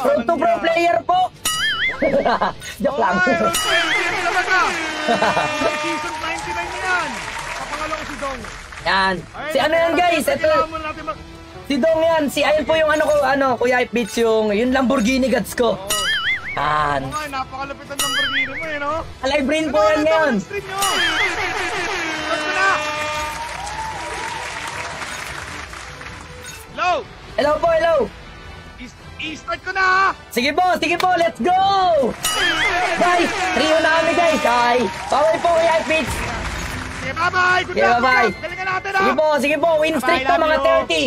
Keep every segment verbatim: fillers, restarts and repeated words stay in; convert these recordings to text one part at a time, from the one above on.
Pro to pro player po. Joke lang. Oy, road twenty talaga. Season ninety-nine yan. Kapangalo ko si Dong. Yan. Si ano yan guys? Ito. Si Dong yan. Si ayun po yung ano ko, ano, Kuya Hypebit, yung, yung Lamborghini gods ko. Yan. Oo nga, napakalapit ang Lamborghini mo eh, no? Alive brain po yan ngayon. Hello! Hello po, hello. I-start ko na ha! Sige po, sige po, let's go! Guys, trio na kami guys. Ay, bawal po Kuya Hypebit. Sige, bye-bye! Good Sige, luck, bye-bye. good luck! Galingan natin ha! Sige po, sige po. Win streak to mga thirty.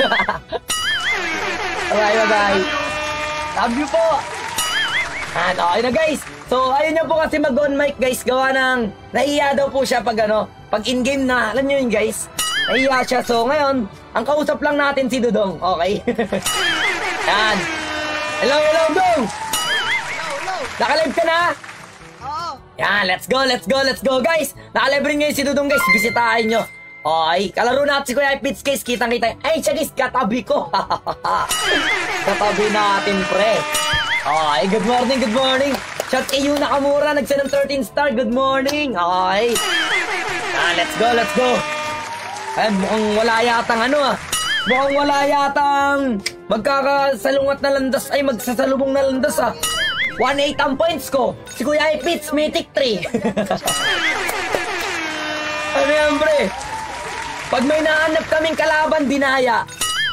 Bye, bye-bye. Love you po. Ah, okay na guys. So, ayun niya po kasi mag-on mic guys. Gawa ng, nahiya daw po siya pag ano, pag in-game na. Alam niyo yun guys. Nahiya siya. So, ngayon, ang kausap lang natin si Dudong. Okay? Yan. Hello, hello, Dong. Hello, hello. Nakalive ka na? Oo. Yan, let's go, let's go, let's go guys. Nakalive rin ngayon si Dudong guys. Bisitahin nyo. Okay, kalaro natin si Kuya Hypebit guys. Kitang-kita. Ay, siya guys, katabi ko. Katabi natin, pre. Okay, good morning, good morning. Shout kay Yu Nakamura, nagsend ng thirteen star. Good morning. Okay. Ah, let's go, let's go. Ay, mukhang wala yatang ano ah. Mukhang wala yatang magkakasalungat na landas. Ay, magsasalubong na landas ah. one eight ang points ko. Si Kuya Hypebit, Mythic three. Ano yan, pre? Pag may nahanap kaming kalaban, dinaya.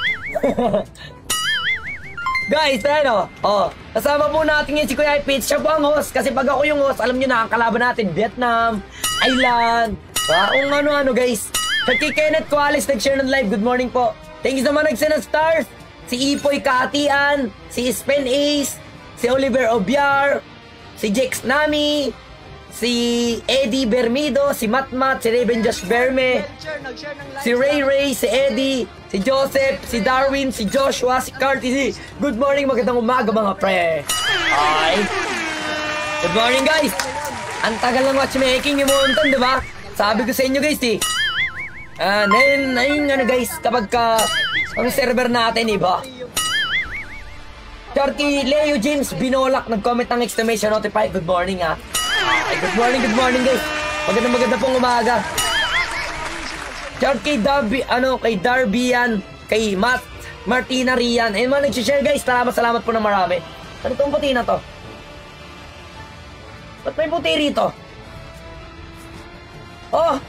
Guys, ano? Oh, kasama po natin yun si Kuya Hypebit. Siya po ang host. Kasi pag ako yung host, alam nyo na, ang kalaban natin, Vietnam, Thailand, ah, kung ano-ano guys. Kay Kenneth Kualis, nag-share ng live. Good morning po. Thank you sa mga nag-send ng stars. Si Ipoy Katian, si Spen Ace, si Oliver Obiar, si Jex Nami, si Eddie Bermido, si Matmat, si Raven Josh Berme, si Ray Ray, si Eddie, si Joseph, si Darwin, si Joshua, si Carty. Good morning, magandang umaga mga pre. Hi. Good morning guys. Ang tagal ng matchmaking yung Monton, di ba? Sabi ko sa inyo guys eh. Ah, uh, ayun ano guys, kapag ka ang server natin iba. Charky Leo James Binolak nag-comment ng exclamation notify. Good morning ha. Ay, good morning, good morning guys. Magandang maganda pong umaga. Shout kay Darby, ano, kay Darby yan, kay Matt, Martina Rian. Ayun mga nag-share guys. Salamat, salamat po na marami. Ano itong puti na to? Ba't may puti rito? Oh!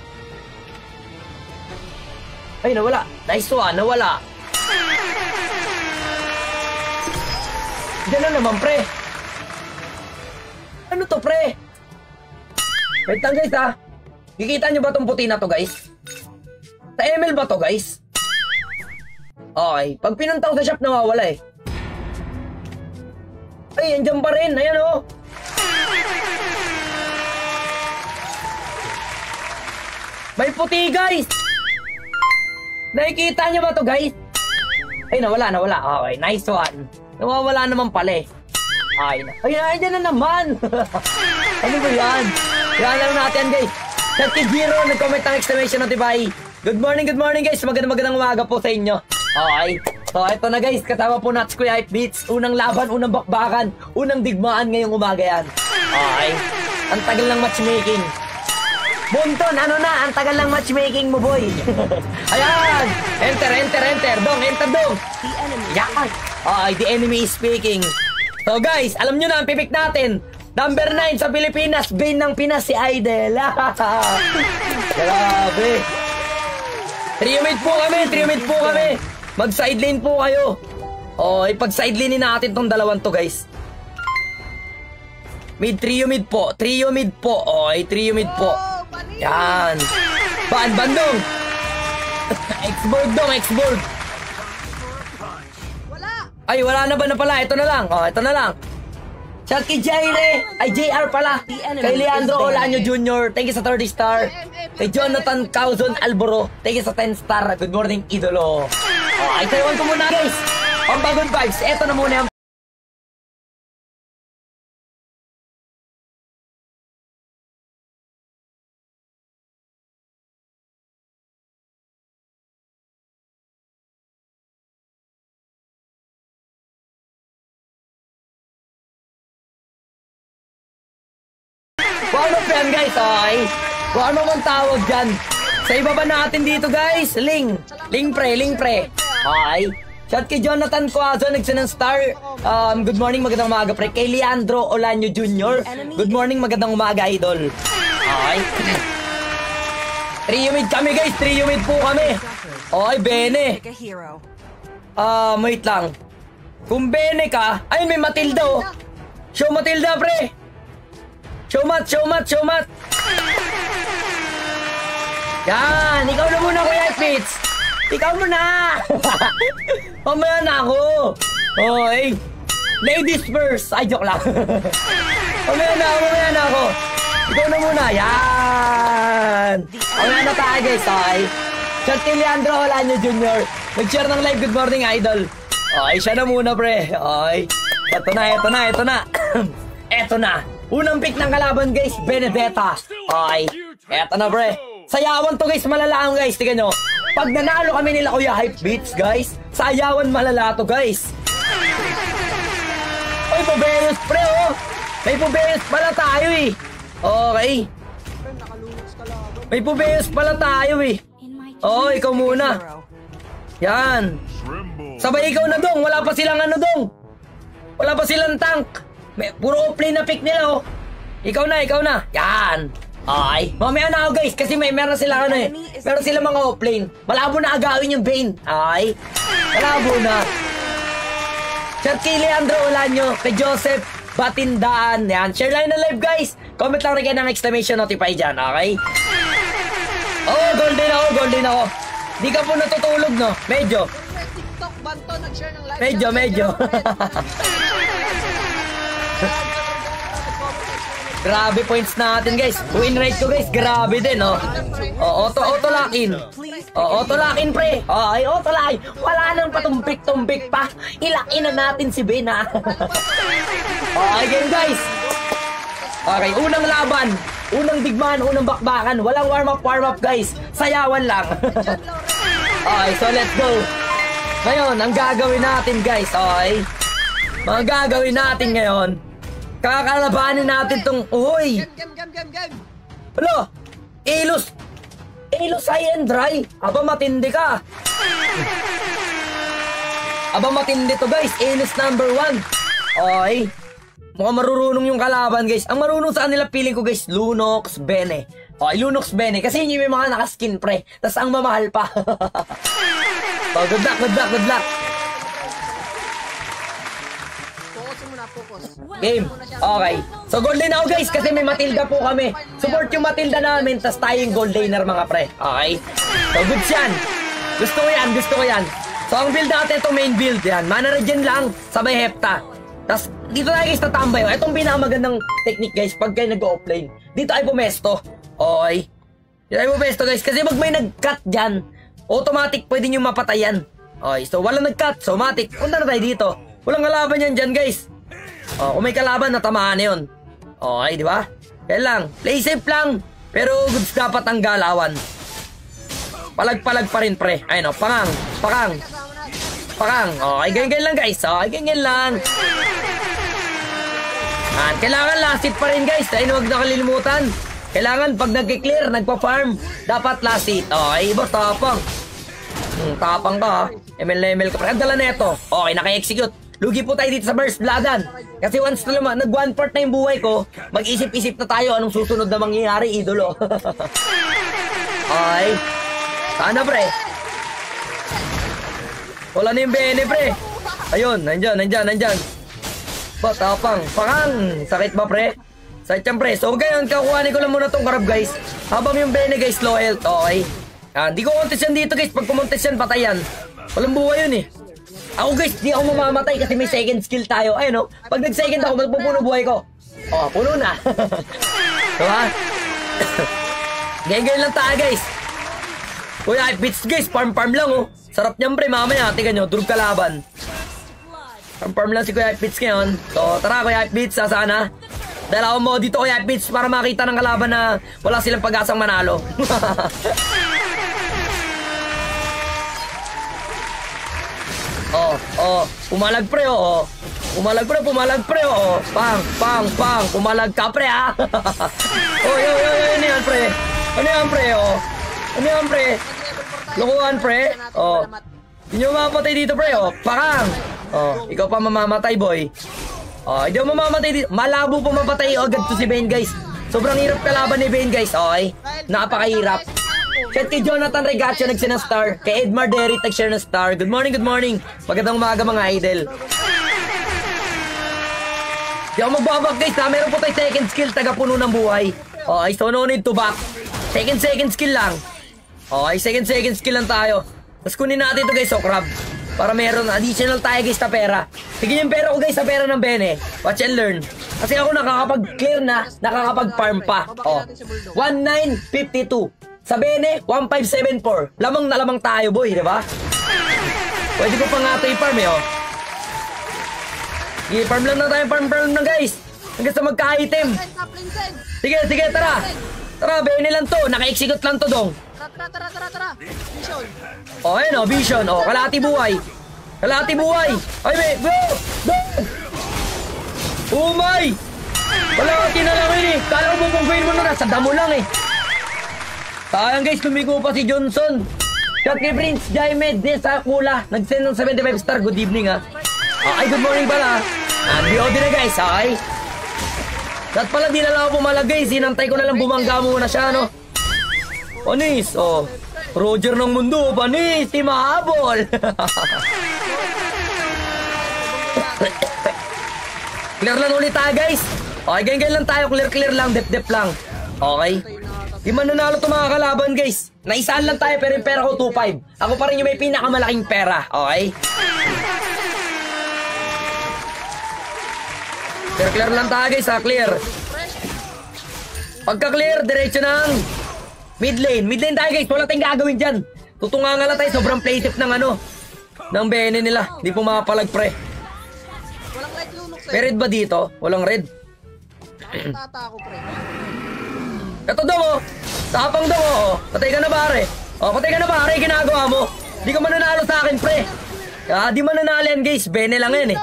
Ay, nawala. Nice one, nawala. Diyan na naman, pre. Ano to, pre? Wait lang guys ha. Kikita nyo ba itong puti na to guys? Sa M L ba to guys? Okay. Pag pinunta ko sa shop nawawala eh. Ay, andyan pa rin. Ayan o. Oh. May puti guys. Nakikita nyo ba to guys? Ay, nawala, nawala. Okay, nice one. Nawawala naman pala eh. Ay, ay, ay, dyan na naman. Ano ba yan? Yan lang natin guys. Sa Kijiro, nag-comment ang exclamation notify. Good morning, good morning guys. Magandang magandang umaga po sa inyo. Okay. So, ito na guys. Kasama po natin si Kuya Hypebit. Unang laban, unang bakbakan, unang digmaan ngayong umaga yan. Okay. Ang tagal ng matchmaking. Bunton, ano na? Ang tagal ng matchmaking mo, boy. Ayan. Enter, enter, enter. Dong, enter, dong. Yan. Okay, the enemy is speaking. So guys, alam nyo na ang pipik natin. Number nine sa Pilipinas, Bane ng Pinas, si Idol. Grabe. Trio mid po kami, trio mid po kami. Mag-side lane po kayo. O, ipag-side lane natin tong dalawang to guys. Mid, trio mid po. Trio mid po. Okay, trio mid po. Yan. Ban, bandong. X-board dong, X-board. Ay, wala na ba na pala? Ito na lang. Oh, ito na lang. Shout kay Jaire. Ay, J R pala. Kay Leandro Olanyo Junior Thank you sa thirty star. Kay Jonathan Cauzon Alboro. Thank you sa ten star. Good morning, idolo. Oh, ay, tayo ko muna, guys. Pambagong vibes. Ito na muna yung Warm-up yan, guys. Okay. Kung ano man tawag dyan. Sa iba ba natin dito, guys? Ling. Ling pre, ling pre. Okay. Shout kay Jonathan Coazo, nagsin ng star. Um, good morning, magandang umaga, pre. Kay Leandro Olanyo Junior Good morning, magandang umaga, idol. Okay. Trio mid kami, guys. Trio mid po kami. Okay, Bene. Ah, um, wait lang. Kung Bene ka, ay may Matilda, oh. Show Matilda, pre. Show mat, show mat, show mat. Yan, ikaw na muna, Kuya Fitz. Ikaw muna. Mamaya na ako. Okay. Ladies first. Ay, joke lang. Mamaya na ako, mamaya na ako. Ikaw na muna. Yan. Mamaya na tayo, guys. Okay. Shout kay Leandro Olanyo Junior Nag-share ng live. Good morning, idol. Okay, siya na muna, pre. Okay. Ito na, ito na, ito na. Ito na. Unang pick ng kalaban, guys. Benedetta. Okay. Ito na, pre. Sayawan to, guys. Malalaang, guys. Tingnan nyo. Pag nanalo kami nila, Kuya Hypebits, guys. Sayawan malala to, guys. Oy, Poberus, pre, oh. May Poberus pala tayo, eh. Okay. May Poberus pala tayo, eh. Oh, ikaw muna. Yan. Sabay ikaw na, dong. Wala pa silang ano, dong. Wala pa silang tank. May, puro offlane na pick nila, oh. Ikaw na, ikaw na. Yan. Ay, mamaya na ako, guys. Kasi may meron sila ano eh. Meron sila mga offlane. Malabo na agawin yung Bane. Ay. Malabo na. Shout kay Leandro Olanyo. Kay Joseph Batindaan. Yan. Share lang na live, guys. Comment lang rin kayo ng exclamation notify dyan. Okay? Oh, golden ako, golden ako. Di ka po natutulog, no? Medyo. TikTok, Banto, nag-share ng live. Medyo, medyo. Grabe points natin, guys. Win rate ko, guys. Grabe din, oh. Oh, auto, auto lock in. Oh, auto lock in, pre. Oh, ay, auto lock in. Wala nang patumpik-tumpik pa. Ilakin na natin si Ben, ha. Okay, game, guys. Okay, unang laban. Unang digmaan, unang bakbakan. Walang warm-up, warm-up, guys. Sayawan lang. Okay, so let's go. Ngayon, ang gagawin natin, guys, okay? Mga gagawin natin ngayon, kakalabanin natin tong... Uy! Game, game, game, game. Ano? Elos! Elos high and dry! Aba, matindi ka! Aba, matindi to, guys. Elos number one. Okay. Mukhang marurunong yung kalaban, guys. Ang marunong sa kanila, feeling ko, guys, Lunox, Bene. Okay, Lunox, Bene. Kasi yun yung may mga nakaskin, pre. Tapos ang mamahal pa. Oh, good luck, good luck, good luck. Focus muna, focus. Game. Okay. So, gold lane ako, guys, kasi may Matilda po kami. Support yung Matilda namin, tas tayo yung gold laner, mga pre. Okay? So, goods yan. Gusto ko yan, gusto ko yan. So, ang build natin, ito main build yan. Mana regen lang, sabay hepta. Tas, dito tayo, guys, tatambay. Itong pinakamagandang technique, guys, pag kayo nag-offlane. Dito ay pumesto. Okay? Dito ay pumesto, guys, kasi pag may nag-cut dyan, automatic pwede nyo mapatayan. Okay, so walang nag-cut, so automatic. Punta na tayo dito. Walang kalaban yan dyan, guys. Oh, kung may kalaban, natamaan na yun. Okay, di ba? Kaya lang, play safe lang. Pero goods dapat ang galawan. Palag-palag pa rin, pre. Ayun, oh, pangang, pakang. Pakang. Okay, ganyan-ganyan lang, guys. Okay, ganyan lang. Man, kailangan last hit pa rin, guys. Ayun, huwag nakalilimutan. Kailangan pag nag-clear, nagpa-farm, dapat last hit. Okay, iba, tapang. Hmm, tapang ka, ha. M L na M L ka. Ang dala na ito. Okay, naka-execute. Lugi po tayo dito sa burst bloodan. Kasi once na naman, nag-one part na yung buhay ko, mag-isip-isip na tayo anong susunod na mangyayari, idolo. Okay. Sana, pre. Wala na yung Bene, pre. Ayun, nandyan, nandyan, nandyan. Ba, tapang. Pakang. Sakit ba, pre? Sakit yan, pre. So, ngayon, kakuhanin ko lang muna tong karab, guys. Habang yung Bene, guys, low health. Okay. Ah, hindi ko contest yan dito, guys. Pag kumontes yan, patay yan. Walang buhay yun, eh. Ako, guys, di ako mamamatay kasi may second skill tayo. Ayun, no? Pag nag-second ako, magpupuno buhay ko. Oh, puno na. Diba? Ganyan-ganyan lang tayo, guys. Kuya, Hypebits, guys. Farm-farm lang, oh. Sarap niyan, pre. Mamaya, tingnan nyo. Durug kalaban. Farm-farm lang si Kuya Hypebits ngayon. So, tara, Kuya Hypebits. Sasaan, ha? Dahil ako mo dito, Kuya Hypebits, para makita ng kalaban na wala silang pag-asang manalo. Oh, oh. Pumalag, pre, oh. Pumalag pre, pumalag pre, oh. Pang, pang, pang. Pumalag ka pre, ah. Oy, oy, oy, ano yan pre? Ano yan pre, oh? Ano yan pre? Lokohan pre, oh. Hindi nyo mamamatay dito pre, oh. Pakang. Oh, ikaw pa mamamatay boy. Oh, hindi mo mamamatay dito. Malabo po mapatay agad to si Bane guys. Sobrang hirap kalaban ni Bane guys, okay? Napakahirap. Shout kay Jonathan Regacho nagsin ng star. Kay Edmar Derrit nag-share ng star. Good morning, good morning. Magandang umaga mga idol. Di ako magbabak guys ha. Meron po tayo second skill, taga-puno ng buhay. Okay, so no need to back. Second second skill lang. Okay, second second skill lang tayo. Tapos kunin natin ito guys, so crab. Para meron additional tayo guys na pera. Sige yung pera ko guys sa pera ng Bene. Watch and learn. Kasi ako nakakapag-clear na, nakakapag-farm pa. Oh, one nine fifty-two. Sa Bene, one five seven four. Lamang na lamang tayo boy, di ba? Pwede ko pa nga ito i-farm eh, oh. Sige, farm lang na tayo, farm farm na guys. Hanggang sa magka-item. Sige, sige, tara. Tara, Bene lang to. Naka-execute lang to dong. Tara, tara, tara, tara. Vision. Oh, ayun oh, vision. Oh, kalahati buhay. Kalahati buhay. Ay, be, go! Go! Oh my! Kalahati na lang yun eh. Kala ko bubungguin mo na. Sa damo lang eh. Sayang guys, tumigo pa si Johnson. Shout kay Prince Jaimed din sa Kula. Nag-send ng seventy-five star. Good evening ha. Ah, ay, good morning pala. Ah, B O D na guys, okay? Dapat pala di na lang ako pumalag guys. Sinantay ko na lang bumangga muna siya, no? Panis, oh. Roger ng mundo, panis, di mahabol. Clear lang ulit tayo, guys. Okay, ganyan lang tayo. Clear, clear lang, dep-dep lang. Okay? Di man nanalo itong mga kalaban, guys. Naisaan lang tayo, pero yung pera ko two five. Ako pa rin yung may pinakamalaking pera. Okay? Clear, clear lang tayo, guys, ha? Clear. Pagka-clear, diretso ng mid lane. Mid lane tayo guys. Wala tayong gagawin dyan. Tutunga nga lang tayo. Sobrang playtip ng ano. Ng Bene nila. Hindi po makapalag pre. Walang light lunok sa'yo. May red ba dito? Walang red. Tata ako pre. Ito daw oh. Tapang daw oh. Patay ka na pare. Oh, patay ka na pare. Ginagawa mo. Di ka mananalo sa akin pre. Ah, di mananalo yan guys. Bene lang yan eh.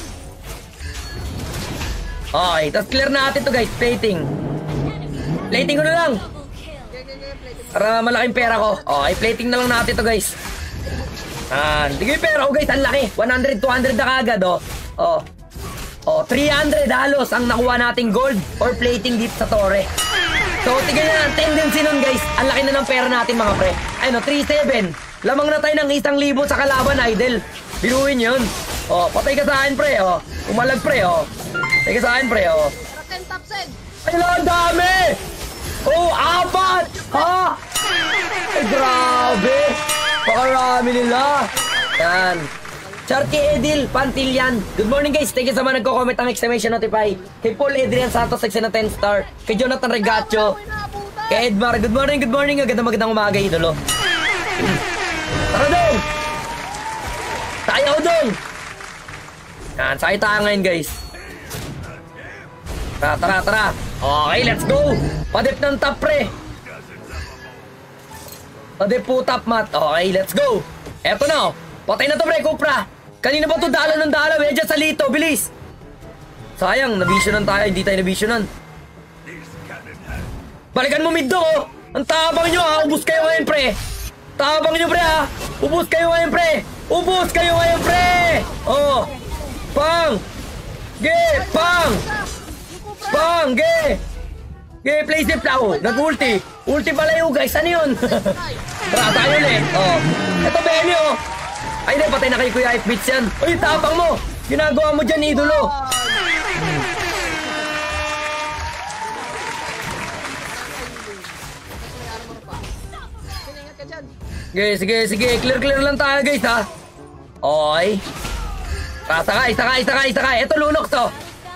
Okay. Tapos clear natin to guys. Plating. Plating ko na lang. Para malaking pera ko. Okay, plating na lang natin to guys. Ah, hindi yung pera ko guys, ang laki. one hundred, two hundred na kagad oh. Oh. Oh, three hundred halos ang nakuha nating gold or plating dito sa Torre. So, tignan na ang tendency nun guys. Ang laki na ng pera natin mga pre. Ay no, three seven. Lamang na tayo ng isang libo sa kalaban, idol. Biruin yun. Oh, patay ka sa akin pre oh. Umalag pre oh. Patay ka sa akin pre oh. ten top send. Ay, ang dami! Oh, apat! Ha? Ay, grabe! Pakarami nila! Yan. Charky Edil, Pantilyan. Good morning guys. Thank you sa mga nagko-comment ang exclamation notify. Kay Paul Adrian Santos, nagsin na ten star. Kay Jonathan Regacho. Kay Edmar. Good morning, good morning. Magandang magandang umaga, idolo. Tara dong! Tayo dong! Yan, sakay tayo ngayon guys. Tara, tara, tara. Okay, let's go. Padip ng top, pre. Padip po top, mat. Okay, let's go. Eto na, oh. Patay na to, pre, Kupra. Kanina ba to dala ng dala? Medya sa lito, bilis. Sayang, nabisionan tayo. Hindi tayo nabisionan. Balikan mo mid do, oh. Ang tabang nyo, ha. Ubus kayo ngayon, pre. Tabang nyo, pre, ha. Ubus kayo ngayon, pre. Ubus kayo ngayon, pre. Oh. Pang. Ge, pang. Pang, ge! Ge, play safe na ako. Nag-ulti. Ulti pala yung guys. Ano yun? Tara, tayo ulit. Oh. Ito, Benny, oh. Ay, di, patay na kay Kuya Hypebit yan. Uy, tapang mo. Ginagawa mo dyan, idolo. Sige, sige, sige. Clear, clear lang tayo, guys, ha? Okay. Tara, sakay, sakay, sakay, sakay. Ito, lunok to.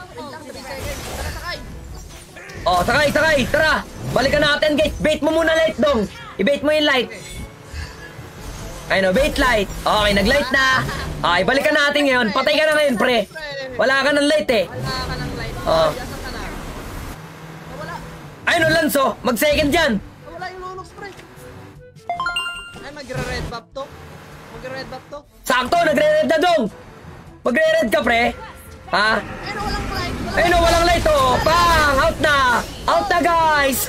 Oh, sakay, sakay. Tara. Balikan natin, guys. Bait mo muna light dong. I-bait mo yung light. Ayun, bait light. Okay, nag-light na. Okay, balikan natin ngayon. Patay ka na ngayon, pre. Wala ka ng light, eh. Wala ka ng light. Oh. Wala. Ayun, Lanso. Mag-second dyan. Wala yung lunox, pre. Ay, magre-red buff to. Magre-red buff to. Sakto, nagre-red na dong. Magre-red ka, pre. Ha? Ayun, walang light. Ayun o, walang light oh. Pang! Out na! Out na guys!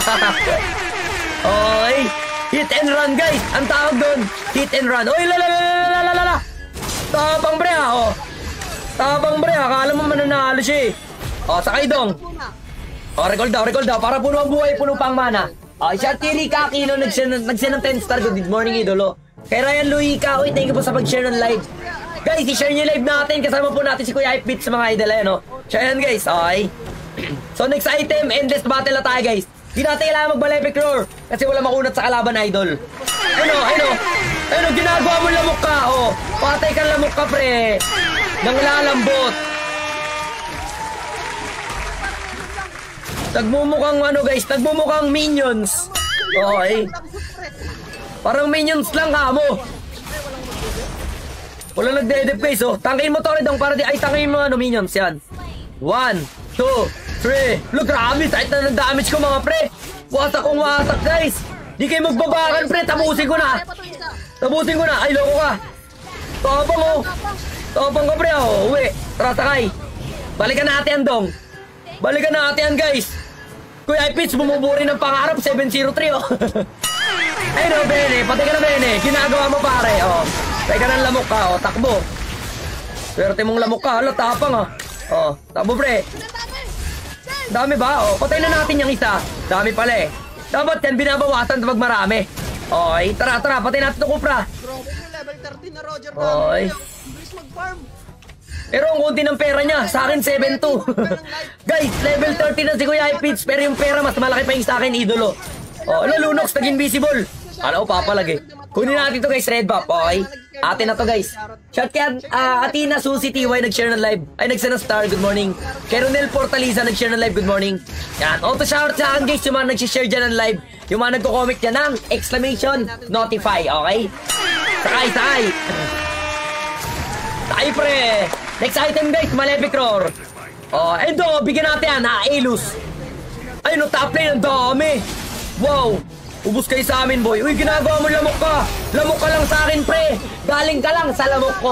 Okay. Hit and run guys. Ang tawag doon. Hit and run. Oy, lalalalalalala. Tapang bre ha oh. Tapang bre ha. Akala mo mananalo siya eh. O, sakay dong. O, recall daw, recall daw. Para puno ang buhay, puno pang mana. O, siya Tiri Kakino. Nag-send ng ten star. Good morning idolo. Kay Ryan Luica. Uy, thank you po sa pag-share ng live. Guys, i-share nyo live natin. Kasama po natin si Kuya Hypebit sa mga idol. Ayan o. Siya yan guys. Okay. So next item, endless battle na tayo guys. Di natin kailangan mag-Malefic Roar kasi wala makunat sa kalaban idol. Ano, ano, ano, ginagawa mo lamok ka, oh. Patay ka lamok ka, pre. Nang lalambot. Nagmumukhang ano guys, nagmumukhang minions. Okay. Parang minions lang ka mo. Wala nagde-dep guys, oh. Tangkain mo to rin dong para di, ay tangkain mo ano minions, yan. One, two, three. Look, grabe, kahit na nag-damage ko mga pre. Wasak kong wasak guys. Di kayo magbabakan pre, tapusin ko na. Tapusin ko na, ay loko ka. Tapang oh. Tapang ka pre oh, uwi. Tara sakay. Balikan natin dong. Balikan natin guys. Kuya Hypebit, bumuburi ng pangarap, seven zero three oh. Ay no, Bene, pati ka na Bene. Ginagawa mo pare oh. Teka ng lamok ka oh, takbo. Swerte mong lamok ka, hala tapang ah. Oh, takbo pre. Dami ba? Oh, patay na natin yung isa. Dami pala eh. Dapat yan binabawasan kapag marami. Okay, tara tara, patay natin ito Kupra. Grabe yung level thirteen na Roger. Okay. Bilis mag-farm. Pero ang kunti ng pera niya, sa akin seven two. Guys, level thirty na si Kuya Hypebit, pero yung pera mas malaki pa yung sa akin idolo. Oh, ano Lunox, nag-invisible. Ano pa palag eh. Kunin natin to guys, red buff, okay? Atin na to guys. Shout kaya uh, Atina Susie T Y nag-share ng live. Ay, nag-send ng star, good morning. Kay Ronel Portaliza nag-share ng live, good morning. Yan, auto shout sa akin guys, yung mga nag-share dyan ng live. Yung mga nagko-comment dyan ng exclamation, notify, okay? Sakay, sakay. Sakay pre. Next item guys, Malefic Roar. Oh, endo, bigyan natin yan, ha, Elus. Ay, no, top lane, ang dami. Wow. Ubus kayo sa amin, boy. Uy, ginagawa mo lamok ka. Lamok ka lang sa akin, pre. Galing ka lang sa lamok ko.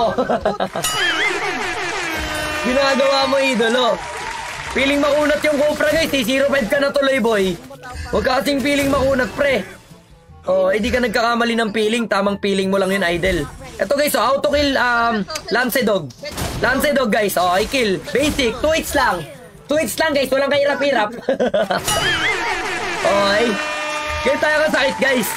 Ginagawa mo, idolo. Feeling makunat yung Copra, guys. zero five ka na tuloy, boy. Huwag ka kasing feeling makunat, pre. Oh, hindi ka nagkakamali ng feeling. Tamang feeling mo lang yun, idol. Ito, guys, oh, auto kill, um, Lancedog. Lancedog, guys. Oh, I kill. Basic. two hits lang. two hits lang, guys. Walang kahirap-hirap. Okay. Kaya tayo kasakit guys.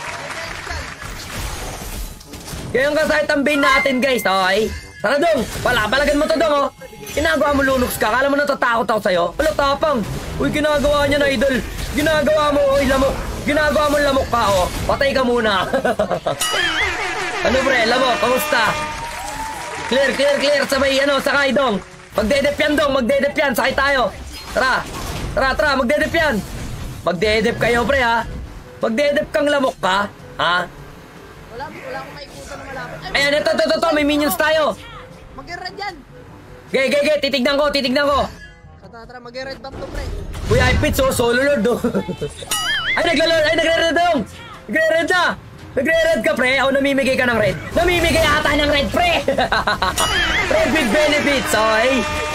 Kaya yung kasakit ang Bane natin guys. Okay. Tara dong. Pala, palagan mo to dong oh. Ginagawa mo Lunox ka. Kala mo natatakot ako sa'yo. Wala tapang. Uy, ginagawa niya na idol. Ginagawa mo. Uy, lamok. Ginagawa mo lamok ka oh. Patay ka muna. Ano pre, lamok. Kamusta? Clear, clear, clear. Sabay ano, sakay dong. Magdedep yan dong. Magdedep yan. Sakay tayo. Tara. Tara, tara. Magdedep yan. Magdedep kayo pre ha. Magdedep kang lamok ka. Ha? Wala, wala akong maikutan na malapit. Ayan, ito, ito, ito, ito. May minions tayo. Mag-red yan. Gay, gay, gay. Titignan ko, titignan ko. Tara, tara, mag-red back to pre. Kuya Hypebit, so solo lord oh. Ay, naglalord. Ay, nagre-red na yung. Nagre-red na. Nagre-red ka pre. O, namimigay ka ng red. Namimigay ata ng red pre. Red with benefits, okay?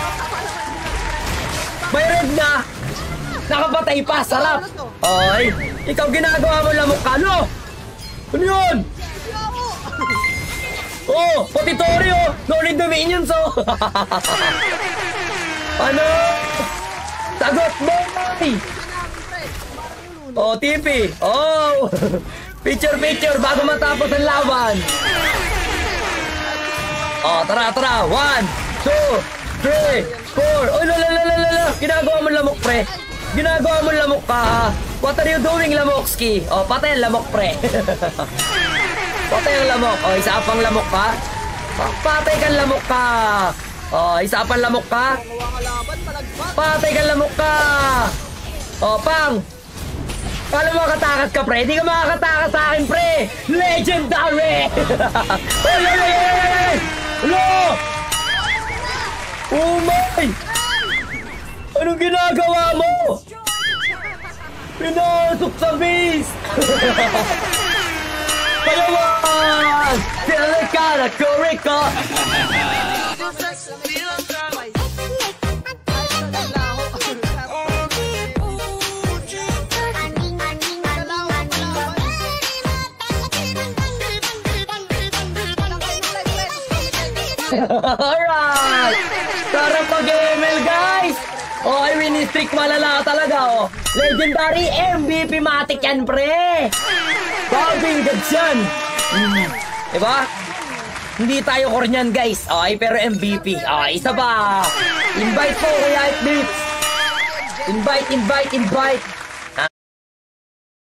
May red na. Nakapatay pa, sarap. Oy, ikaw ginagawa mo lamok ka, no? Ano yun? Oh, pati Tori, oh. No need the minions, oh. Ano? Sagot mo, boy. Oh, T P. Oh. Picture, picture, bago matapos ang laban. Oh, tara, tara. One, two, three, four. Oh, lalalala. Ginagawa mo lamok, pre. Ginagawa mo lamok ka. What are you doing, Lamokski? Oh, patay ang lamok, pre. Patay ang lamok. Oh, isa pang lamok ka. Patay kang lamok ka. Oh, isa pang lamok ka. Patay kang lamok ka. Oh, pang. Paano makatakas ka, pre? Hindi ka makakatakas sa akin, pre. Legendary. Hello. Oh my. Anong ginagawa mo? Pinasok sa base! Palawan! Delikada, kuriko! Alright! Sarap mag-M L, guys! Oh, ay winning streak malala talaga, oh. Legendary M V P matic yan, pre! Babi, gads yan! Hmm. Diba? Hindi tayo kornyan, guys. Okay, pero M V P. Okay, isa pa. Invite po, Kuya Hypebit. Invite, invite, invite.